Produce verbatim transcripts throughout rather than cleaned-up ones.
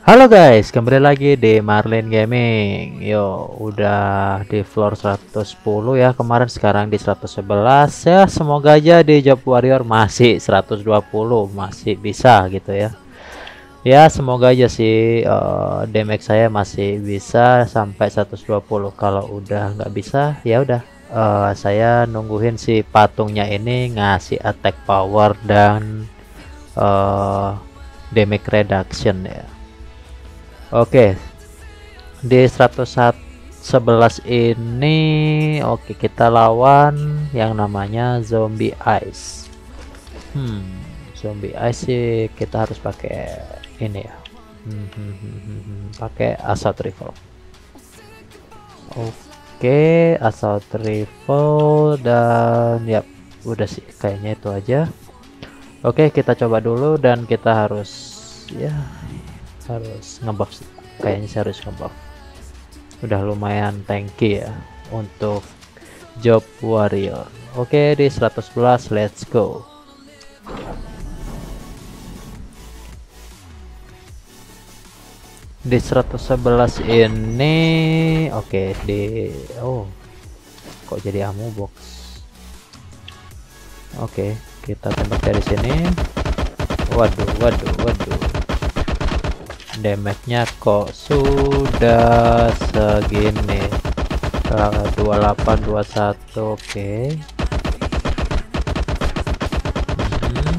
Halo guys, kembali lagi di Marlin Gaming. Yo, udah di floor seratus sepuluh ya kemarin, sekarang di seratus sebelas ya. Semoga aja di Job Warrior masih seratus dua puluh, masih bisa gitu ya. Ya, semoga aja sih uh, damage saya masih bisa sampai seratus dua puluh. Kalau udah nggak bisa, ya udah uh, saya nungguin si patungnya ini ngasih attack power dan uh, damage reduction ya. Oke, di seratus sebelas ini oke kita lawan yang namanya zombie ice. Hmm, zombie ice sih kita harus pakai ini ya. Hmm, hmm, hmm, hmm, hmm. Pakai assault rifle. Oke, assault rifle dan ya udah sih kayaknya itu aja. Oke, kita coba dulu dan kita harus ya harus ngebuff sih. Kayaknya saya harus ngebuff. Udah lumayan tanky ya untuk Job Warrior. Oke, di seratus sebelas let's go. Di seratus sebelas ini oke di oh kok jadi ammo box. Oke, kita tembak dari sini. Waduh, waduh, waduh. Damage-nya kok sudah segini. Uh, dua puluh delapan dua puluh satu. Oke. Okay. Hmm.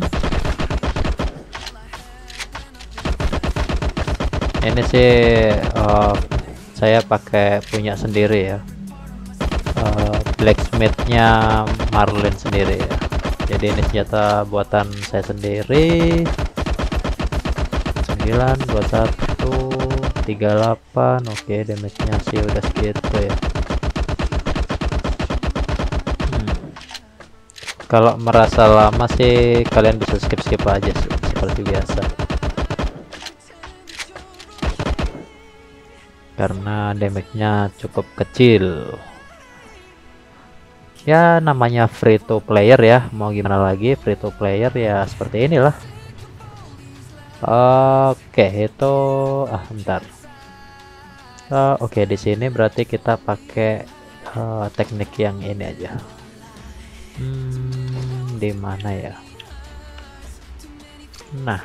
Ini sih uh, saya pakai punya sendiri ya. Uh, blacksmith-nya Marlin sendiri ya. Jadi ini senjata buatan saya sendiri. sembilan dua puluh satu tiga puluh delapan. Oke, okay, damage-nya sih udah segitu ya. Hmm. Kalau merasa lama sih kalian bisa skip-skip aja sih seperti biasa. Karena damage-nya cukup kecil. Ya namanya free to player ya, mau gimana lagi, free to player ya seperti inilah. Oke, itu ah bentar. Uh, Oke, di sini berarti kita pakai uh, teknik yang ini aja. Hmm, di mana ya? Nah,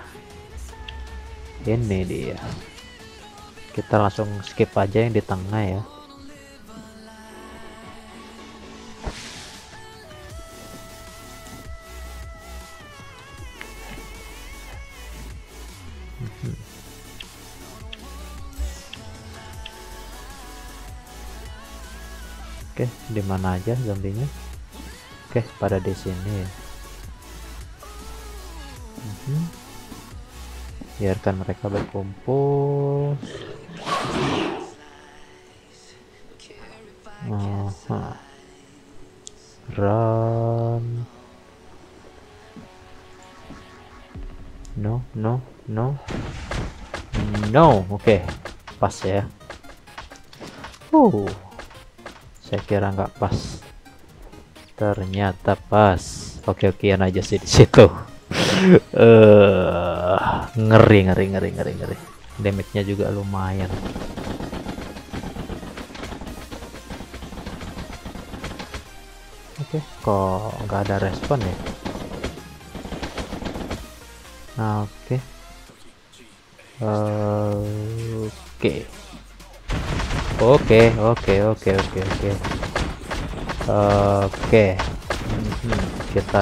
ini dia. Kita langsung skip aja yang di tengah ya. Oke, di mana aja zombinya? Oke, pada di sini ya. Hmm. Biarkan mereka berkumpul. Aha. Run. No, no, no. No, oke. Okay. Pas ya. Uh. Saya kira nggak pas, ternyata pas. Oke-okean aja sih di situ. uh, ngeri ngeri ngeri ngeri ngeri. Damage-nya juga lumayan. Oke, kok nggak ada respon ya? Oke. Uh, oke. Oke, oke, oke, oke, oke. Oke. Hmm, kita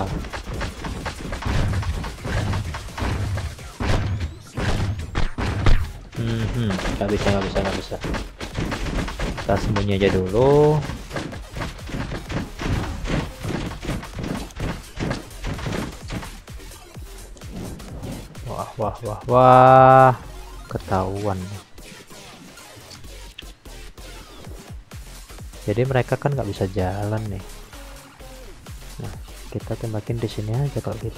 Hmm, nggak bisa, nggak bisa, nggak bisa. Kita sembunyi aja dulu. Wah, wah, wah, wah. Ketahuan. Jadi mereka kan nggak bisa jalan nih. Nah, kita tembakin di sini aja kalau gitu.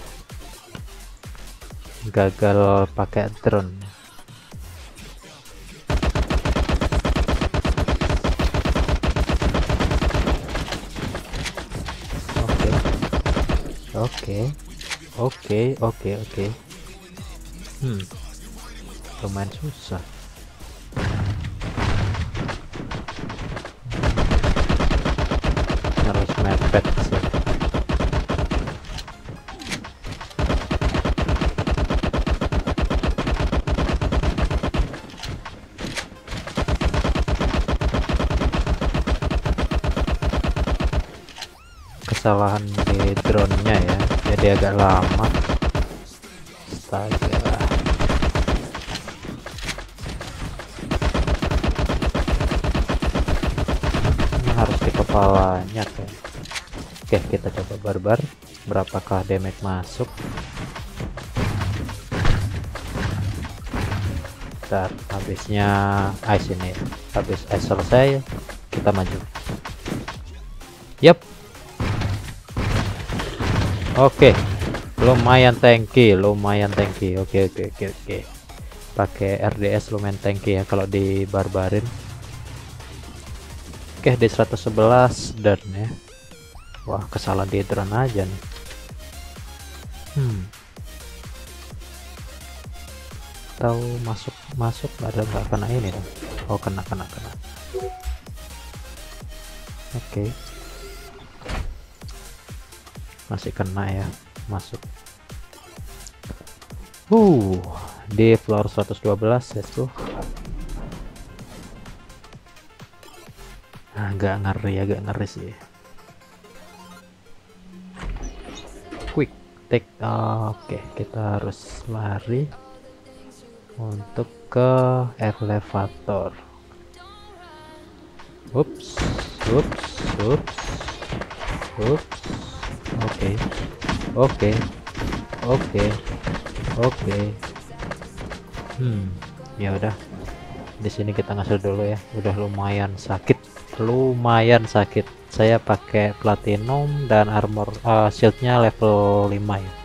Gagal pakai drone. Oke, oke, oke, oke, oke. Hmm. lumayan susah. Harus mepet sih. Kesalahan di drone-nya ya, jadi agak lama. Astaga. Ini harus di kepalanya kan. Oke, kita coba barbar. Berapakah damage masuk? Ntar habisnya ice ini, habis ice selesai, kita maju. Yap. Oke, lumayan tanky, lumayan tanky. Oke, oke, oke, oke. Pakai R D S lumayan tanky ya kalau dibarbarin. Oke, di seratus sebelas dan ya. Wah, kesalahan di drone aja nih. Hmm. Tahu masuk masuk ada nggak kena ini dong? Oh, kena kena kena. Oke. Masih kena ya, masuk. Uh, di floor seratus dua belas ya tuh. Agak ngeri, agak ngeri sih. Quick take. Oh, oke, okay. Kita harus lari untuk ke elevator. Ups, ups, ups, ups. Oke, oke, oke, oke. Hmm, ya udah. Di sini kita ngasih dulu ya. Udah lumayan sakit, lumayan sakit. Saya pakai platinum dan armor uh, shieldnya level lima ya.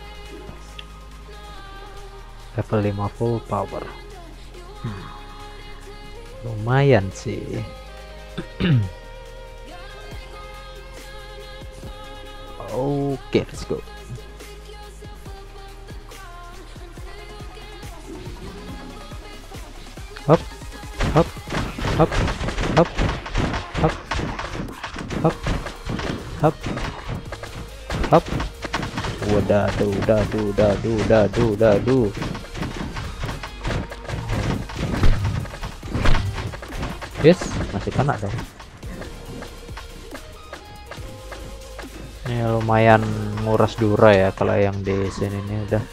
Level lima full power. Hmm. Lumayan sih. Oke, let's go. Hop, hop, hop, hop, hop, hop, hop, hop. Wadah, duh, dadu, dadu, dadu, dadu. Yes, masih kena dong. Ini lumayan nguras dura ya kalau yang di sini ini udah.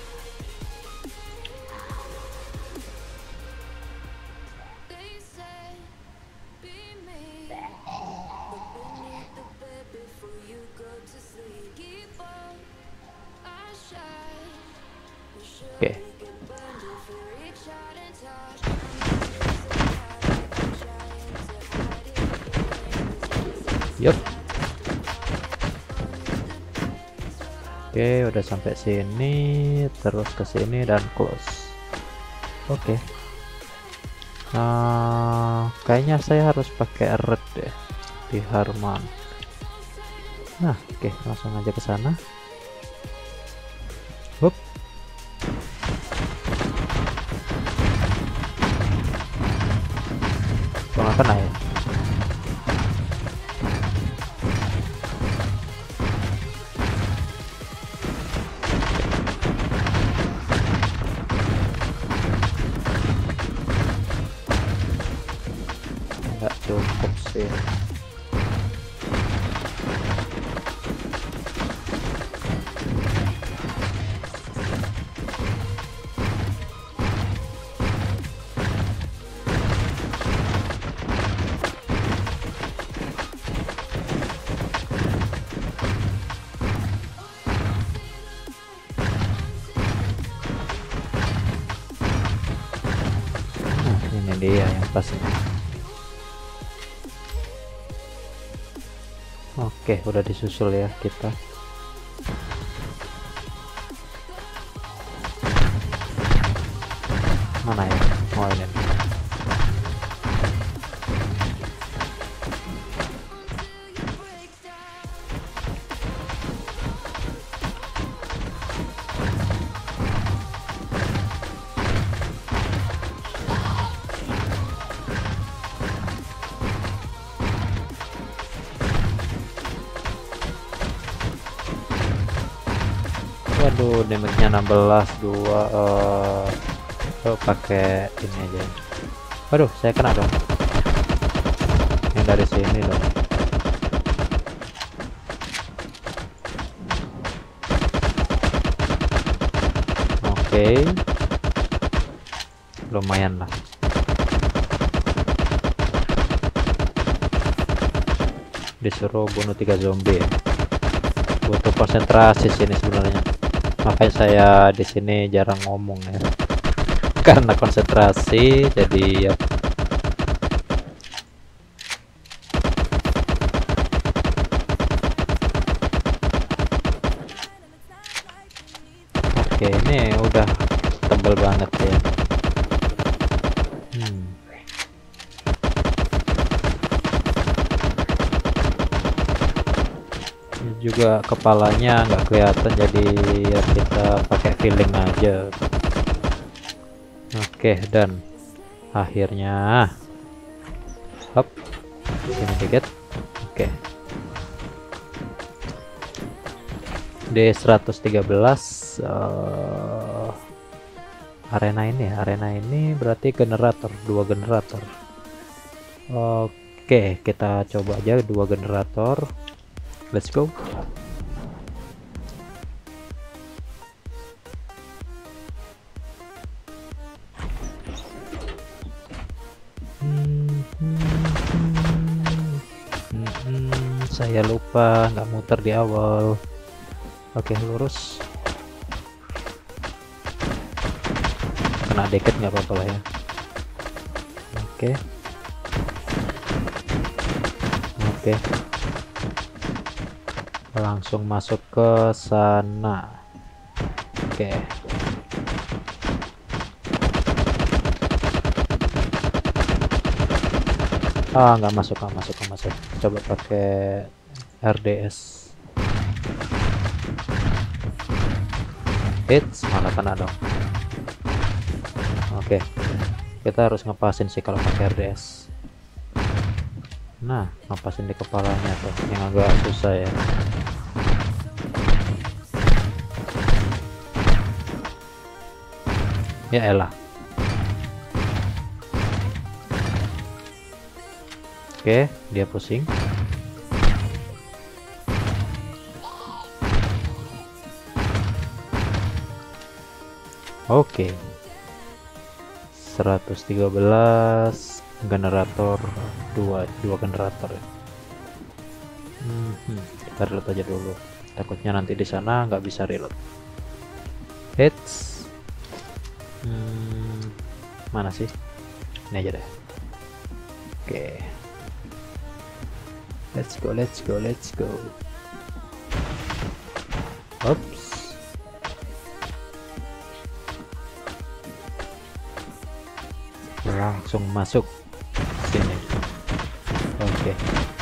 Oke. Yup. Oke, udah sampai sini, terus ke sini dan close. Oke. Nah, kayaknya saya harus pakai red deh di Harman. Nah, oke, langsung aja ke sana. Hup. Nggak kena ya? Nggak cukup sih. Ini dia yang pas ini. Oke, udah disusul ya kita. Mana ya? Oh, ini. Aduh, damage-nya enam belas dua. Uh, oh, pakai ini aja. Waduh, saya kena dong. Yang dari sini dong. Oke. Okay. Lumayan lah. Disuruh bunuh tiga zombie. Butuh konsentrasi sini sebenarnya. Makanya saya di sini jarang ngomong ya. Karena konsentrasi jadi ya. Oke, ini udah tebel banget ya. Hmm. Ini juga kepalanya nggak kelihatan, jadi ya kita pakai feeling aja. Oke, dan akhirnya hop sini dikit. Oke, D seratus tiga belas. uh, arena ini arena ini berarti generator, dua generator. Oke, kita coba aja dua generator. Let's go. Hmm, hmm, hmm. Hmm, hmm. Saya lupa nggak muter di awal. Oke, lurus. Kena deket nggak apa-apa lah ya. Oke. Oke. Langsung masuk ke sana. Oke. Ah, nggak masuk, nggak masuk, nggak masuk. Coba pakai R D S. Hits, malah kena dong. Oke, kita harus ngepasin sih kalau pakai R D S. Nah, ngepasin di kepalanya tuh, yang agak susah ya. Ya elah. Oke, dia pusing. Oke. seratus tiga belas generator, dua dua generator ya. Hmm, hmm. Kita reload aja dulu. Takutnya nanti di sana nggak bisa reload. Hits. Hmm, mana sih? Ini aja deh. Oke. Let's go, let's go, let's go. Oops. Langsung masuk sini. Oke.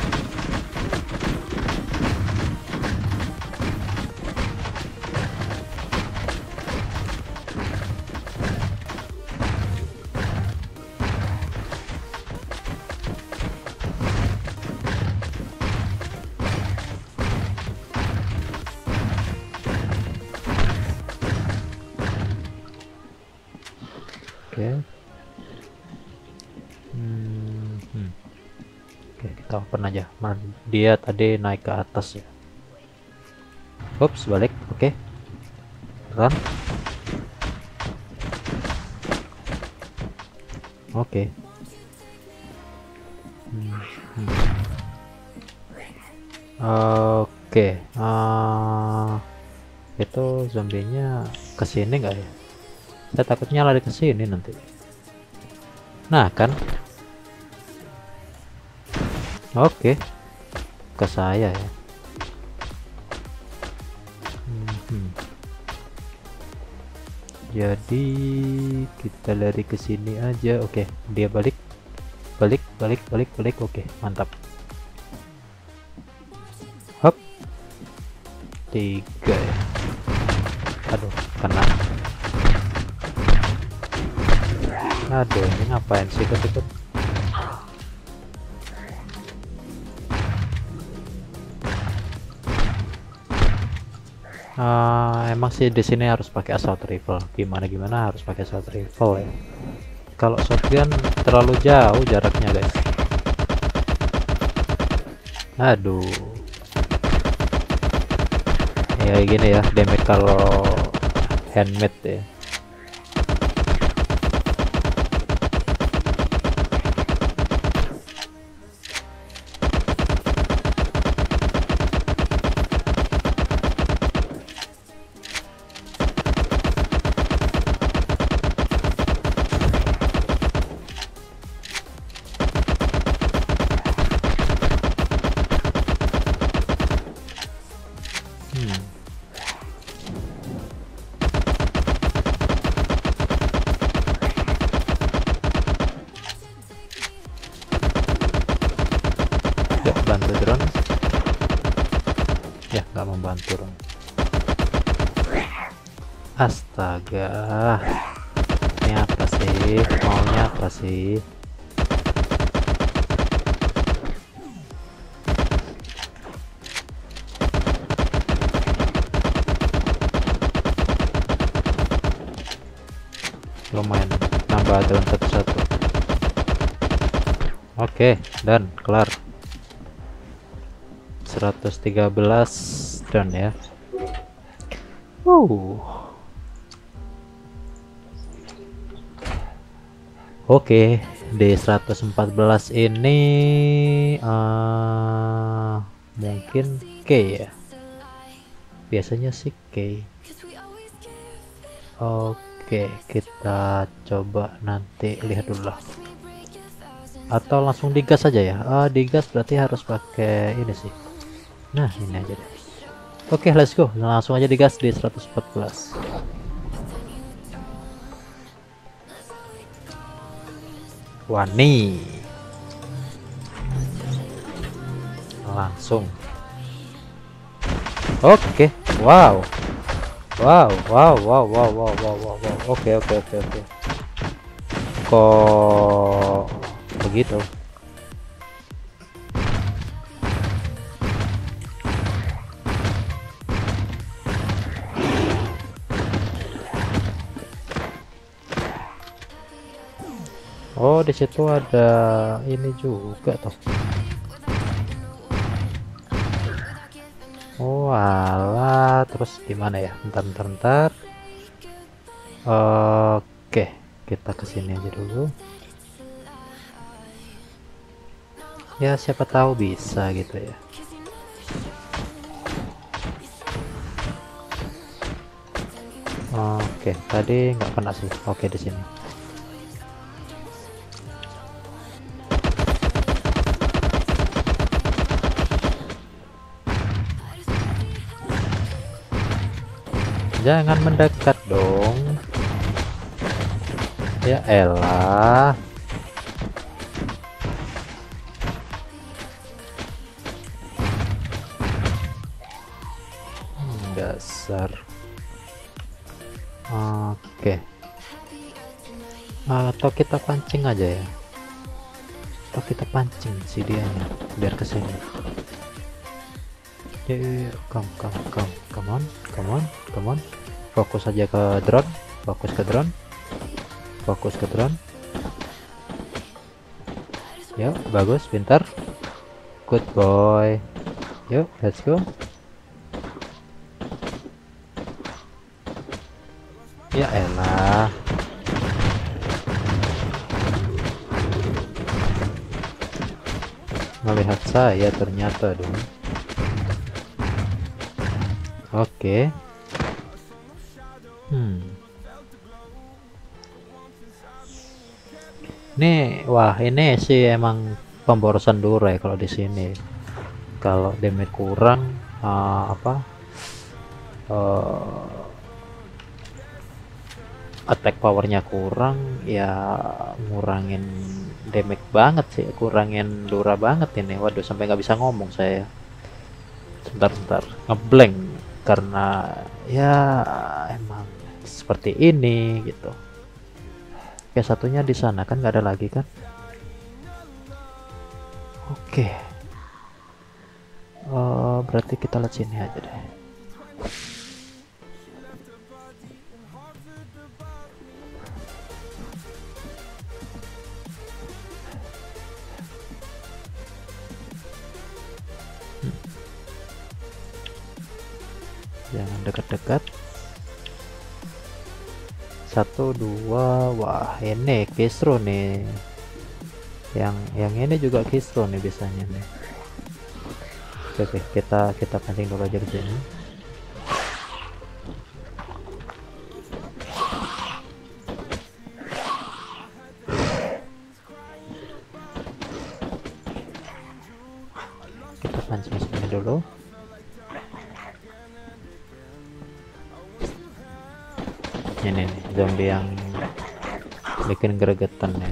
Oke. Hmm, hmm. Oke, kita open aja. Dia tadi naik ke atas ya. Ups, balik. Oke. Run. Oke. Hmm, hmm. Oke. Uh, itu zombinya kesini nggak ya? Saya takutnya lari ke sini nanti. Nah kan. Oke. Ke saya ya. Hmm. Jadi kita lari ke sini aja. Oke, dia balik. Balik, balik, balik, balik. Oke, mantap. Hop. Tiga ya. Aduh, kena. Aduh, ini ngapain sih ikut-ikut? Uh, emang sih di sini harus pakai assault rifle. Gimana gimana harus pakai assault rifle ya. Kalau shotgun terlalu jauh jaraknya guys. Aduh. Ya gini ya damage kalau handmade ya. Bantu drone ya, nggak membantu dong. Astaga, ini apa sih maunya, apa sih? Lumayan nambah drone satu-satu. Oke, dan kelar. seratus tiga belas drone ya. Wow. Oke, di seratus empat belas ini uh, mungkin K ya. Biasanya sih K. Oke, kita coba nanti lihat dulu lah. Atau langsung digas aja ya. Uh, digas berarti harus pakai ini sih. Nah, ini aja deh. Oke, let's go. Langsung aja digas di seratus empat belas. Wani. Langsung. Oke. Wow. Wow, wow, wow, wow, wow, wow, wow, wow. Oke, oke, oke, oke. Kok begitu? Oh, di situ ada ini juga toh. Oh, alah, terus gimana ya? Bentar, bentar, bentar. Oke, kita kesini aja dulu. Ya, siapa tahu bisa gitu ya. Oke, tadi nggak kena sih. Oke, di sini. Jangan mendekat dong. Ya elah. Hmm, dasar. Oke. Atau kita pancing aja ya. Atau kita pancing si dianya biar kesini. Yeah, come, come, come, come on, come on, come on. Fokus aja ke drone, fokus ke drone, fokus ke drone. Yuk, bagus, pintar, good boy. Yuk, let's go. Ya elah. Melihat saya ternyata dong. Oke. Hmm. Nih, wah ini sih emang pemborosan dulu ya kalau di sini. Kalau damage kurang, uh, apa? Uh, attack powernya kurang, ya ngurangin damage banget sih, kurangin lura banget ini. Waduh, sampai nggak bisa ngomong saya. Sebentar-bentar, ngeblank karena ya emang seperti ini gitu. Oke, satunya di sana kan nggak ada lagi kan? Oke, uh, berarti kita lihat sini aja deh. jangan dekat-dekat. Satu dua, wah ini kisru nih, yang yang ini juga kisru nih biasanya nih. Oke, oke, kita kita pancing dulu aja ke sini. Kita pancing sini dulu. Ini nih zombie yang bikin gregetan ya.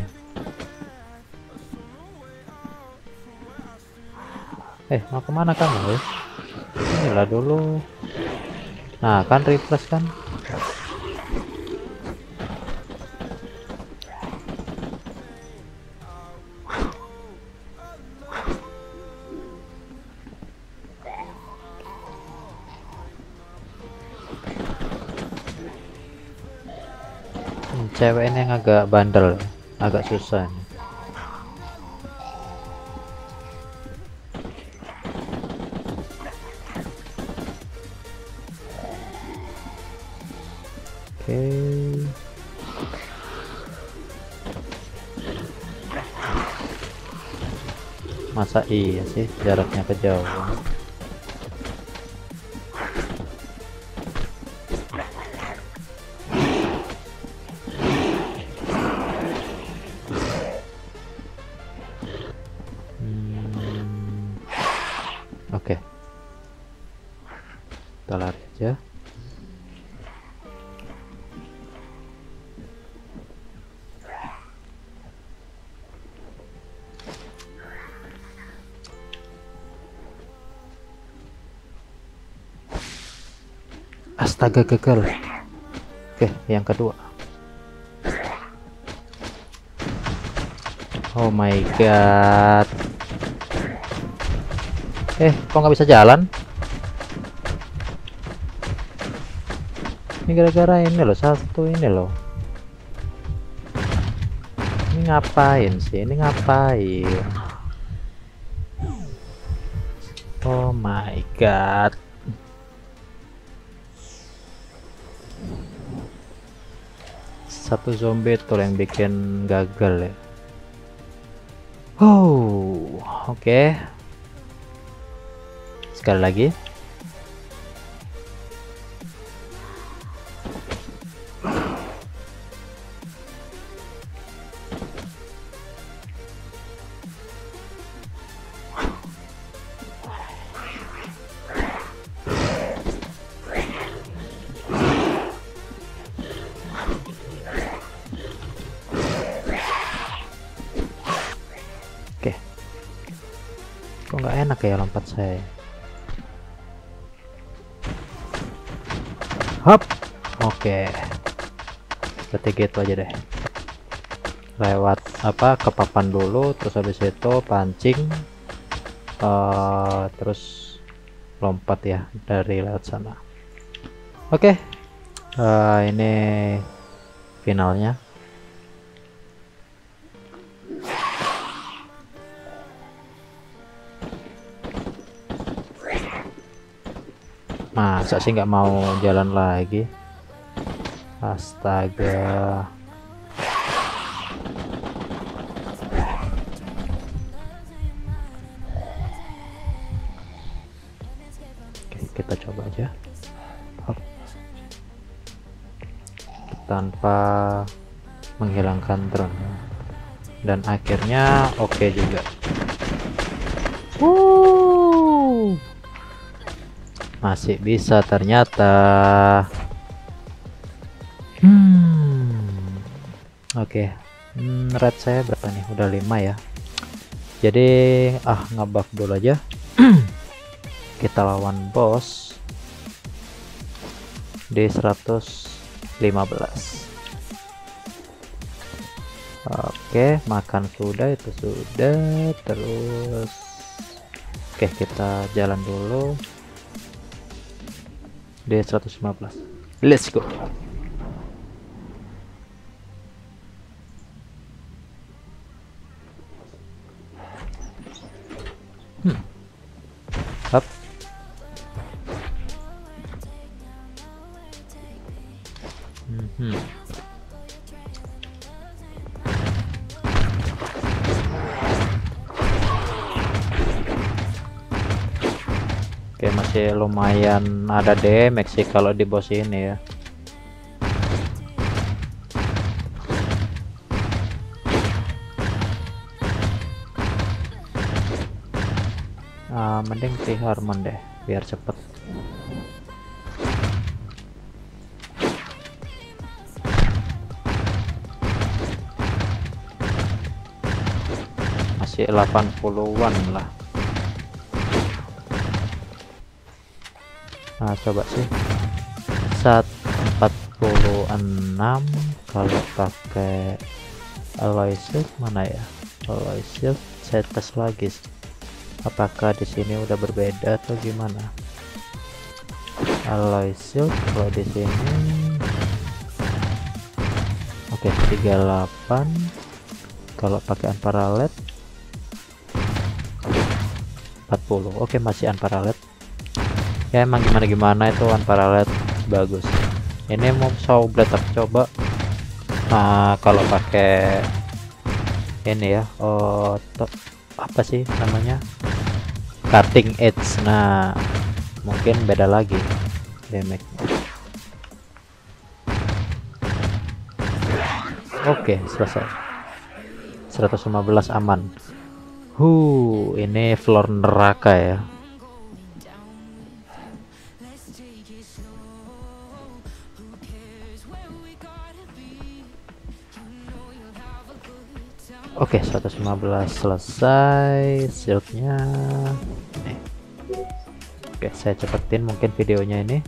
Eh, mau kemana kamu ya? Inilah dulu. Nah, kan refresh kan? Hmm, cewek ini yang agak bandel, agak susah nih. Oke. Masa iya sih jaraknya kejauhan. Hmm. Oke. Kita lari aja. Astaga, gagal. Oke, yang kedua. Oh my god. Eh, kok nggak bisa jalan? Ini gara-gara ini loh, satu ini loh. Ini ngapain sih? Ini ngapain? Oh my god. Satu zombie tuh yang bikin gagal ya. Oh, oke. Okay. Sekali lagi. Kok nggak enak ya lompat saya. Hop, oke. Berarti gitu aja deh. Lewat apa ke papan dulu, terus habis itu pancing, uh, terus lompat ya dari lewat sana. Oke, uh, ini finalnya. Masa sih nggak mau jalan lagi? Astaga. Oke, kita coba aja. Hop. Tanpa menghilangkan drone. Dan akhirnya oke okay juga. Wuh. Masih bisa ternyata. Hmm. Oke. Okay. Hmm, red saya berapa nih? Udah lima ya. Jadi ah ngebuff dulu aja. Kita lawan bos di seratus lima belas. Oke, makan sudah, itu sudah. Terus oke, kita jalan dulu di seratus lima belas. Let's go. Hmm. Up. masih lumayan ada damage sih kalau di bos ini ya. Uh, mending si Harmon deh biar cepet. Masih delapan puluhan lah. Nah coba sih empat puluh enam kalau pakai alloy shield. Mana ya alloy shield? Saya tes lagi apakah di sini udah berbeda atau gimana. Alloy shield kalau di sini oke okay, tiga puluh delapan. Kalau pakai unparalleled empat puluh. Oke okay, masih unparalleled ya, emang gimana gimana itu unparalleled bagus. Ini mau saw blade aku coba. Nah kalau pakai ini ya, oh apa sih namanya, cutting edge. Nah mungkin beda lagi damage. Oke selesai, seratus lima belas aman. Huh, ini floor neraka ya. Oke, seratus lima belas selesai shieldnya. Nih. Oke, saya cepetin mungkin videonya ini.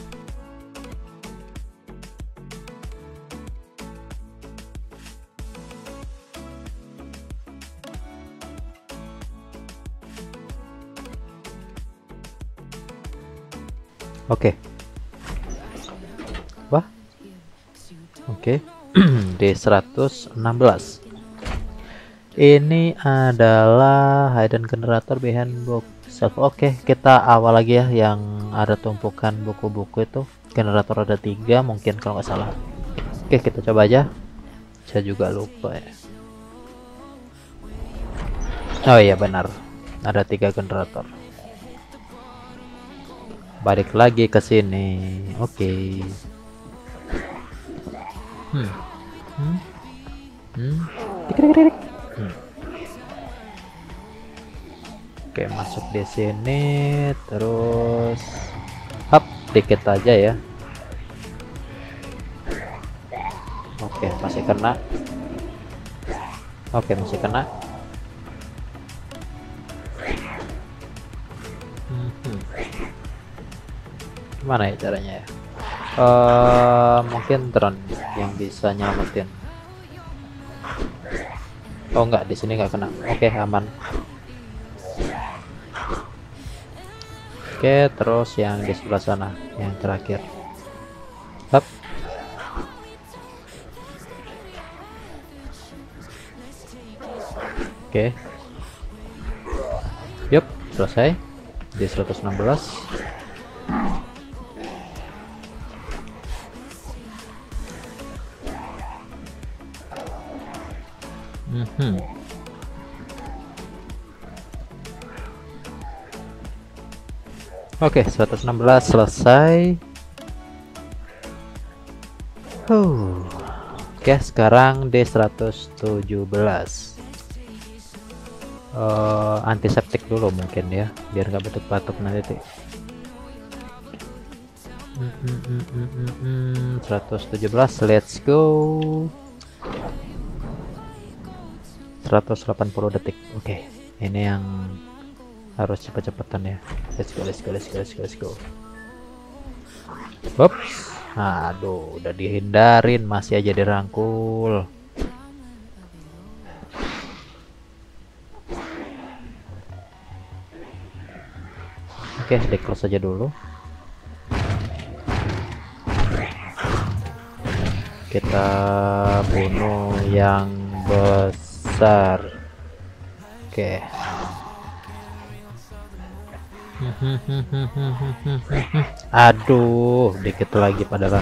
Oke. Wah. Oke. D seratus enam belas. Ini adalah hidden generator behind book self. Oke, kita awal lagi ya yang ada tumpukan buku-buku itu. Generator ada tiga mungkin kalau nggak salah. Oke, kita coba aja. Saya juga lupa ya. Oh iya benar, ada tiga generator. Balik lagi ke sini. Oke. Hmm. Hmm. Hmm. Dik-dik-dik. Hmm. Oke, masuk di sini terus up dikit aja ya. Oke, masih kena. Oke, masih kena. Hmm. Gimana ya caranya ya? Uh, mungkin drone yang bisa nyelamatin. Oh enggak, di sini nggak kena. Oke, aman. Oke, terus yang di sebelah sana, yang terakhir. Hup. Oke. Yup, selesai. Di seratus enam belas. Hmm. Oke, seratus enam belas selesai. Huh. Oke, sekarang D seratus tujuh belas. Uh, antiseptik dulu mungkin ya, biar nggak batuk-batuk nanti. Hmm, hmm, hmm, hmm, hmm, hmm. seratus tujuh belas, let's go. seratus delapan puluh detik. Oke, okay. Ini yang harus cepet-cepetan ya. Let's go, let's go, let's go, let's go, let's go. Ups. Aduh, udah dihindarin, masih aja dirangkul. Oke, okay, di close aja dulu. Kita bunuh yang besar. Oke. Aduh, dikit lagi padahal.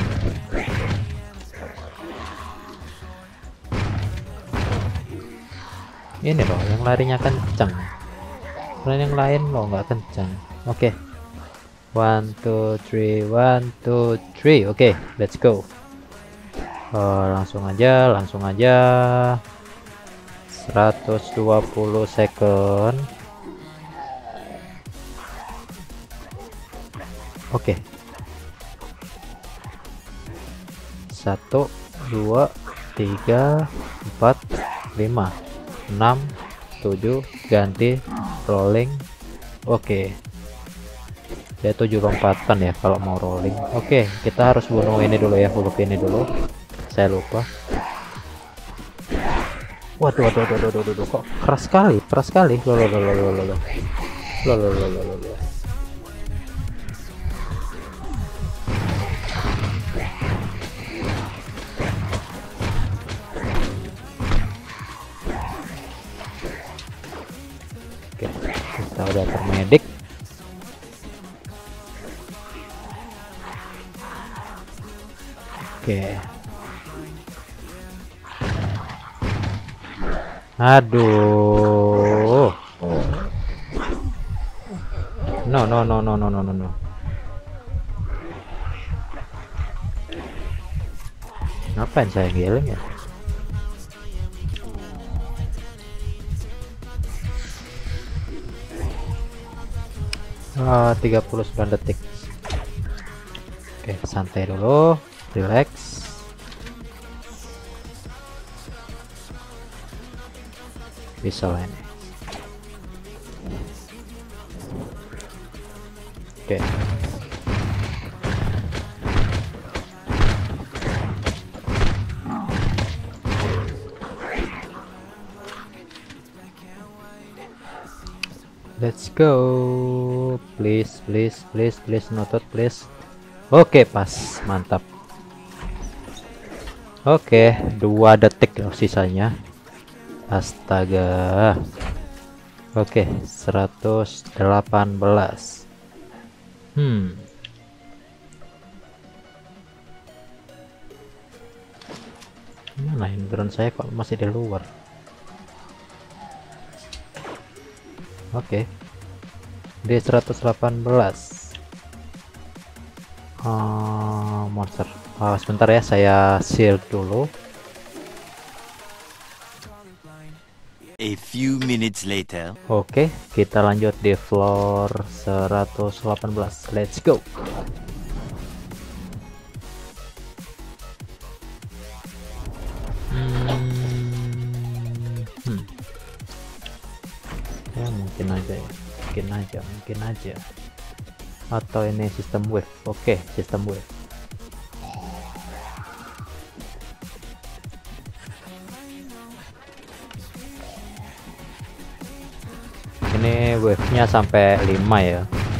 Ini loh yang larinya kencang, yang lain loh nggak kencang. Oke, One, two, three, one, two, three. Oke, okay, let's go. Uh, langsung aja, langsung aja. seratus dua puluh second. Oke. Okay. Satu, dua, tiga, empat, lima, enam, tujuh. Ganti, rolling. Oke. Okay. Dia tujuh lompatan ya kalau mau rolling. Oke, kita harus bunuh ini dulu ya, huruf ini dulu. Saya lupa. Waduh, waduh, waduh, waduh, waduh, kok keras sekali, keras sekali. Loh, loh, loh, loh, loh, loh, loh, loh, loh, loh, loh, loh. Oke, kita udah termedik. Oke. Aduh. No, no, no, no, no, no, no, no. Ngapain saya giling ya? Ah, tiga puluh sembilan detik. Oke, santai dulu. Relax. Bisa lah ini. Oke. Let's go. Please, please, please, please, noted, please. Oke, pas. Mantap. Oke, dua detik loh sisanya. Astaga. Oke, seratus delapan belas. Hmm. Mana hindran saya kok masih di luar? Oke. Di seratus delapan belas. Uh, monster. Oh, sebentar ya, saya shield dulu. A few minutes later. Oke, kita lanjut di floor seratus delapan belas. Let's go. Hmm. Hmm. Ya mungkin aja ya, mungkin aja, mungkin aja. Atau ini sistem wave. Oke, sistem wave. Ini wave-nya sampai lima ya.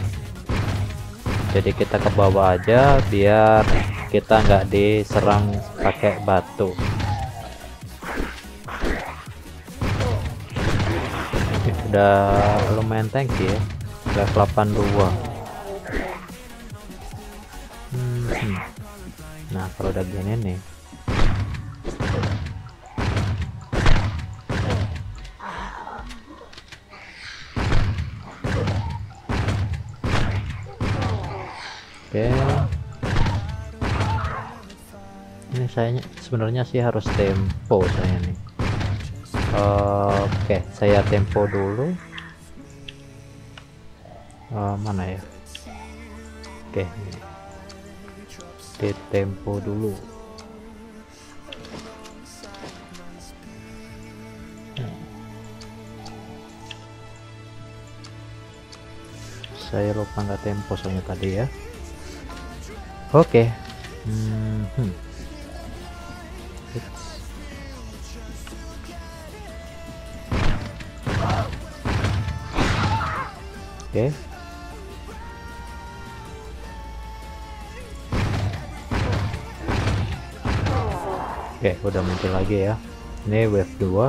Jadi kita ke bawah aja biar kita nggak diserang pakai batu. Eh, udah lumayan tanky ya, level delapan puluh dua. Hmm, hmm. Nah kalau udah gini nih, oke, ini saya sebenarnya sih harus tempo saya nih. Oke, saya tempo dulu. Uh, mana ya? Oke, di tempo dulu. Saya lupa nggak tempo soalnya tadi ya. Oke. Hmm, hmm. Oke. Oke, udah muncul lagi ya. Ini wave dua.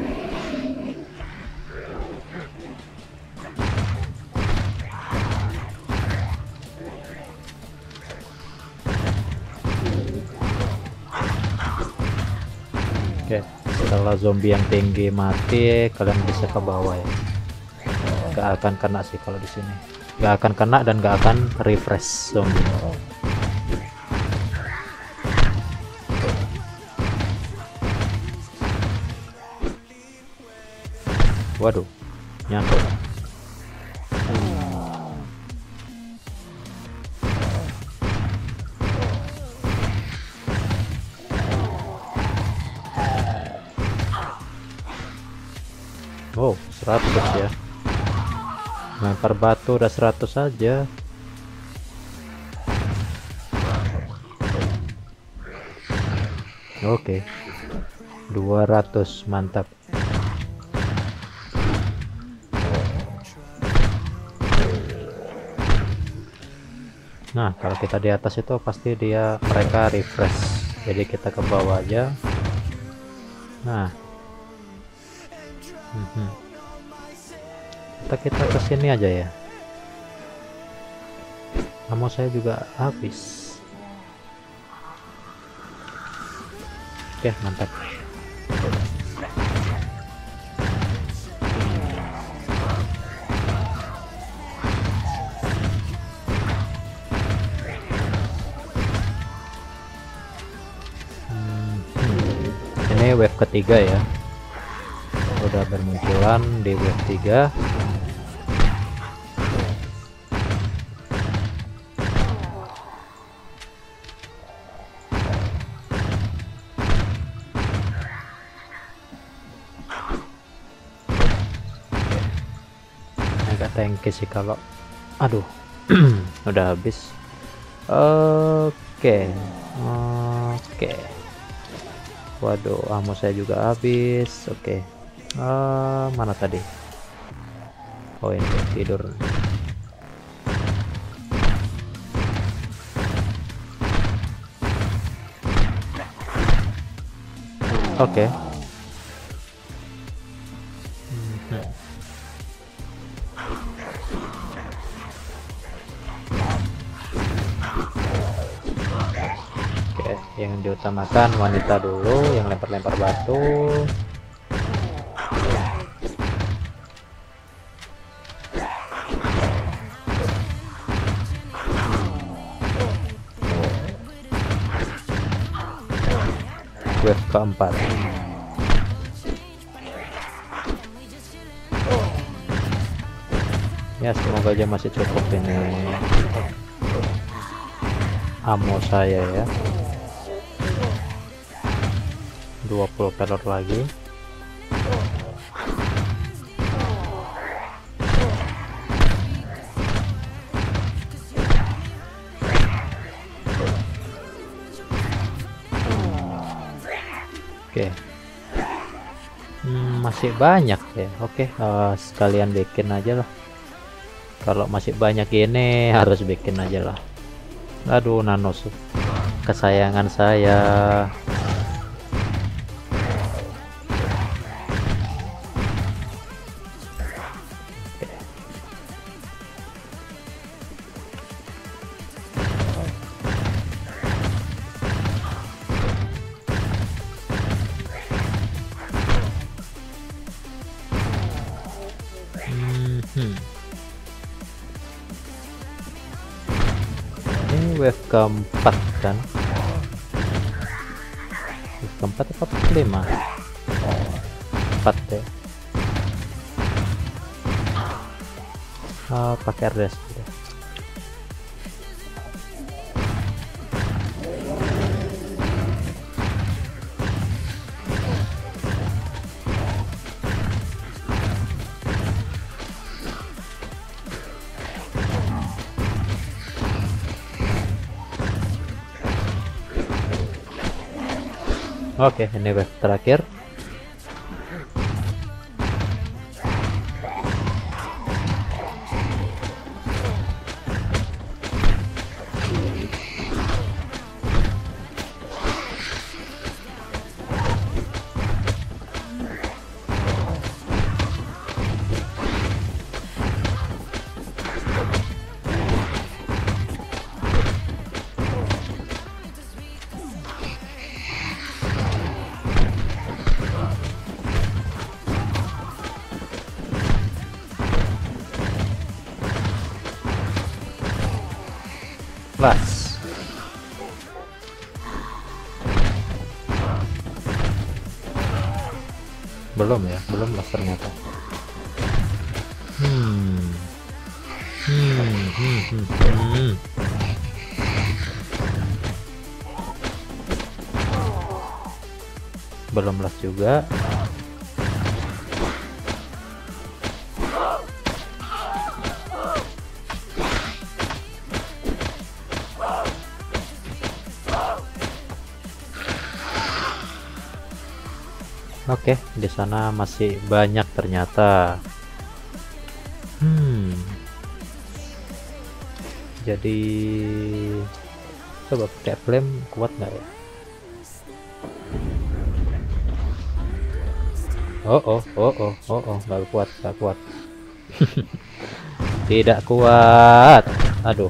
Oke, setelah zombie yang tinggi mati, kalian bisa ke bawah ya. Gak akan kena sih kalau di sini. nggak akan kena dan nggak akan refresh zombie. Waduh, nyangkut. Oh, seratus ya. Lempar batu udah seratus saja. Oke. dua ratus, mantap. Nah, kalau kita di atas itu pasti dia mereka refresh. Jadi kita ke bawah aja. Nah. Hmm. Kita kita ke sini aja ya. Ammo saya juga habis. Oke, mantap. Ini wave ketiga ya, udah bermunculan di wave tiga. Agak tanky sih kalau aduh udah habis. Oke oke Waduh, ammo saya juga habis. Oke. Uh, mana tadi? Oh, ini tidur. Oke. Hmm. Oke, yang diutamakan wanita dulu, yang lempar-lempar batu. Wave keempat. Ya, semoga aja masih cukup ini ammo saya ya. dua puluh pelor lagi. Oke. Hmm, masih banyak ya. Oke, uh, sekalian bikin aja lah. Kalau masih banyak ini harus bikin aja lah. Aduh, nanos kesayangan saya. Hmm. Ini wave keempat kan? Wave keempat apa kelima? Empat ya. Oh, pakai R D S. Oke, ini wave terakhir. Las. Belum ya, belum las ternyata. Hmm. Hmm, hmm, hmm, hmm. Belum las juga. Oke, di sana masih banyak ternyata. Hmm. Jadi coba pakai flame kuat nggak ya? Oh oh oh oh oh oh nggak kuat, nggak kuat. Tidak kuat. Aduh.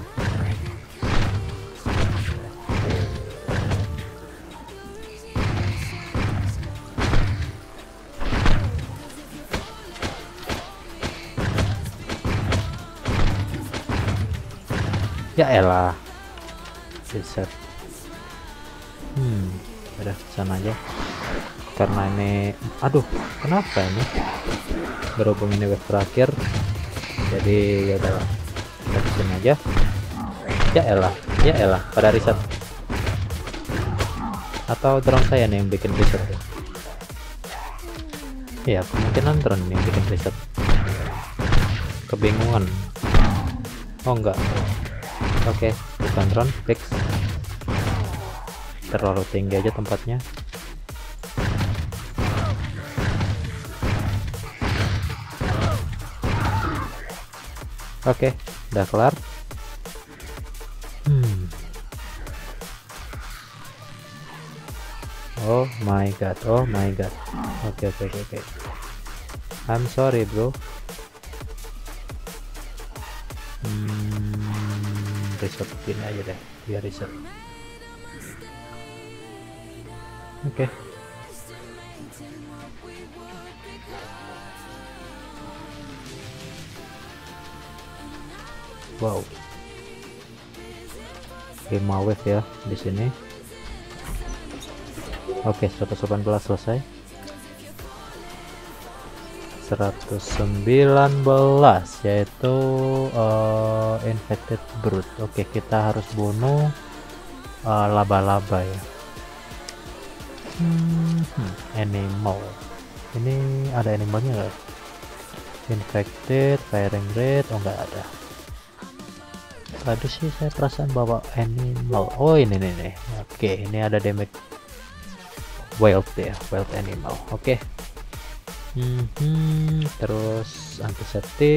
Ya elah. Reset. Hmm, udah sana aja. Karena ini, aduh, kenapa ini? Berhubung ini wave terakhir, jadi ya udah, kita sini aja. Ya elah, ya elah, pada reset. Atau drone saya nih yang bikin reset ya? Ya, kemungkinan drone nih yang bikin reset. Kebingungan. Oh enggak. Oke, bukan drone, fix. Terlalu tinggi aja tempatnya. Oke, udah kelar. Hmm. Oh my god, oh my god. Oke oke oke oke. I'm sorry bro. Hmm, reset gini aja deh, biar reset. Oke. Wow, lima wave ya di sini. Oke, seratus delapan belas selesai. seratus sembilan belas yaitu uh, infected brood. Oke, kita harus bunuh laba-laba uh, ya. Hmm, hmm, animal. Ini ada animalnya nggak? Infected, firing rate, oh nggak ada. Tadi sih saya perasaan bawa animal. Oh ini nih nih. Oke, ini ada damage wild ya, wild animal. Oke. Hmm, hmm, terus antiseptik.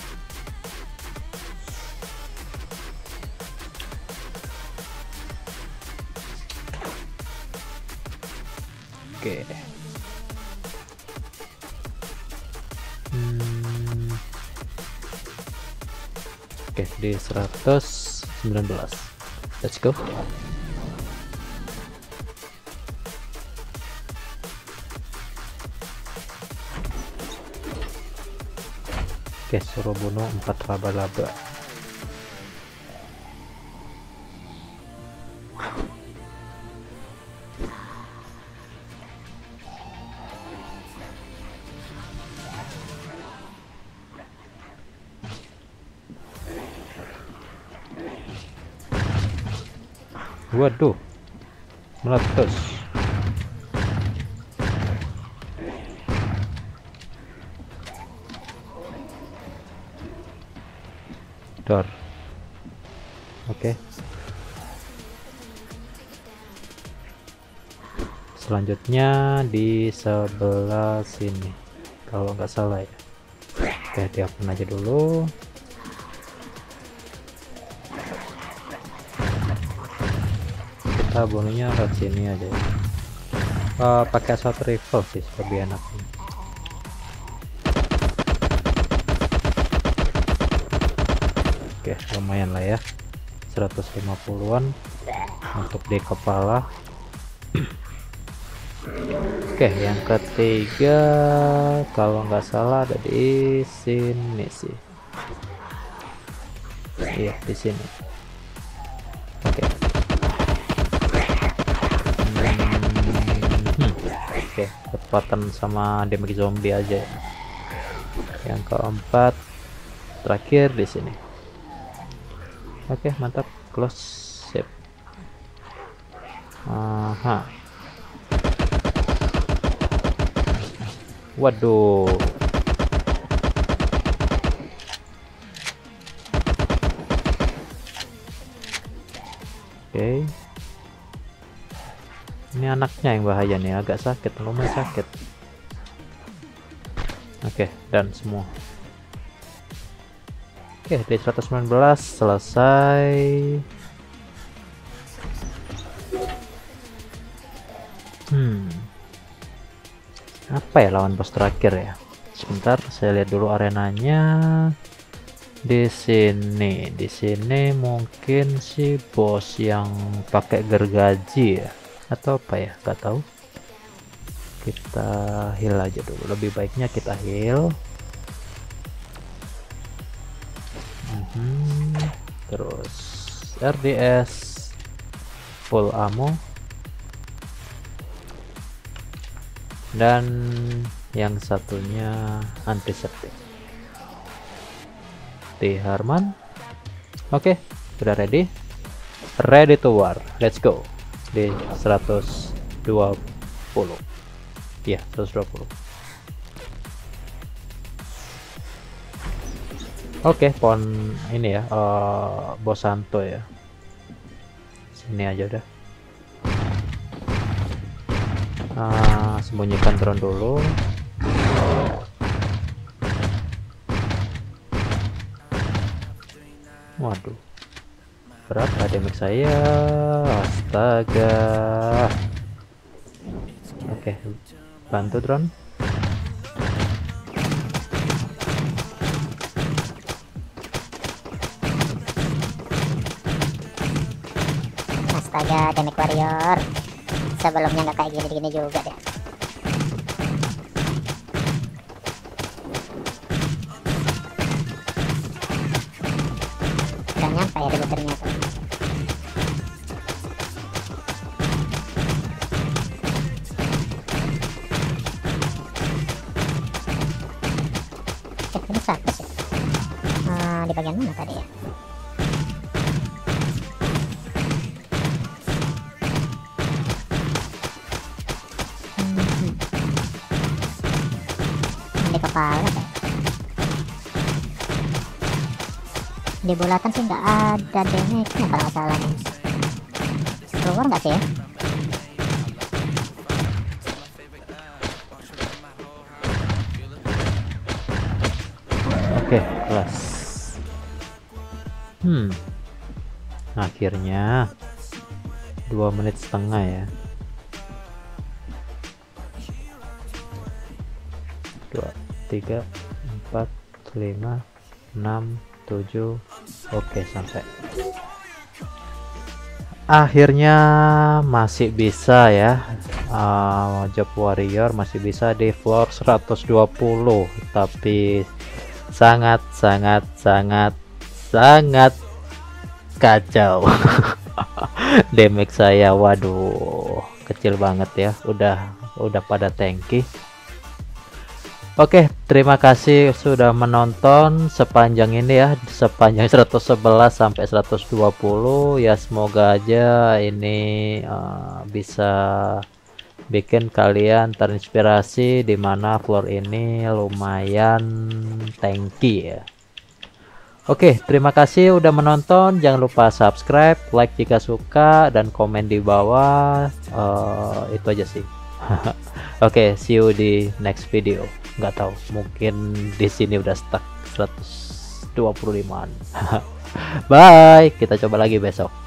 Oke. Hmm. Oke, di seratus sembilan belas. Let's go. Oke, suruh bunuh empat laba-laba. Waduh, meletus. Door. Oke. Selanjutnya di sebelah sini, kalau nggak salah ya. Oke, dihapus aja dulu. Kita bunuhnya ke sini aja. Uh, pakai assault rifle sih lebih enak. Oke, lumayan lah ya, seratus lima puluhan untuk di kepala. Oke, yang ketiga kalau nggak salah ada di sini sih. Iya, di sini. Oke, kecepatan sama damage zombie aja ya. Yang keempat terakhir di sini. Oke, mantap. Close. Sip. Aha. Waduh. Oke. Ini anaknya yang bahaya nih, agak sakit, lumayan sakit. Oke, dan semua. Oke, di seratus sembilan belas selesai. Hmm. Apa ya lawan bos terakhir ya? Sebentar, saya lihat dulu arenanya. Di sini, di sini mungkin si bos yang pakai gergaji ya, atau apa ya? Gak tahu. Kita heal aja dulu. Lebih baiknya kita heal. Hmm, terus R D S full ammo. Dan yang satunya antiseptik. T Harman. Oke, sudah ready. Ready to war. Let's go. Di seratus dua puluh. Ya, seratus dua puluh. Oke, pon ini ya, uh, bos Santo ya. Sini aja udah. Uh, sembunyikan drone dulu. Waduh, berat lah damage saya. Astaga. Oke, bantu drone. Astaga, damage warrior. Sebelumnya nggak kayak gini-gini juga deh. Udah nyampe ya debuternya tuh. Eh, ini seratus ya? Uh, di bagian mana tadi ya? Kepala ya. Di bulatan sih nggak ada damage-nya kalau nggak salah nih. Keluar nggak sih ya? Oke, kelas. Hmm. Akhirnya dua menit setengah ya. Dua, tiga, empat, lima, enam, tujuh. Oke, sampai. Akhirnya masih bisa ya. Uh, Job Warrior masih bisa di floor seratus dua puluh, tapi sangat sangat sangat sangat kacau. Damage saya, waduh, kecil banget ya. Udah udah pada tanky. Oke, terima kasih sudah menonton sepanjang ini ya, sepanjang seratus sebelas sampai seratus dua puluh ya. Semoga aja ini uh, bisa bikin kalian terinspirasi, dimana floor ini lumayan tanky ya. Oke, terima kasih udah menonton. Jangan lupa subscribe, like jika suka, dan komen di bawah. Uh, itu aja sih. Oke, see you di next video. Nggak tahu, mungkin di sini udah stuck seratus dua puluh limaan. Bye, kita coba lagi besok.